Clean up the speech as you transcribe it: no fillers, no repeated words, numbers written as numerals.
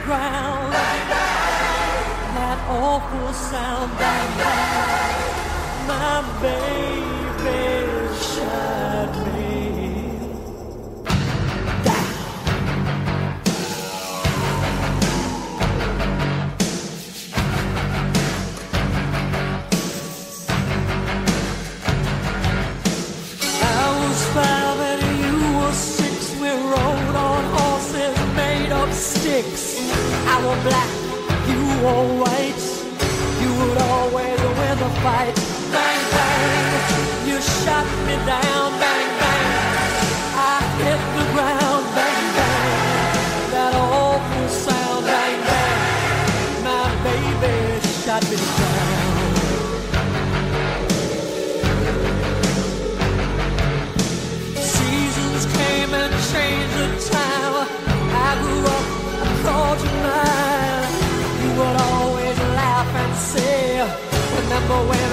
ground. Bang, bang. That awful sound, bang, bang. My baby shot me down. I was 5 and you were 6. We rode on horses made of sticks. I was black, you were white. You would always win the fight. Bang, bang, you shot me down. Bang, bang, I hit the ground. Bang, bang, that awful sound. Bang, bang, my baby shot me down. Seasons came and changed the time. I grew up, I called you mine. You would always laugh and say, remember when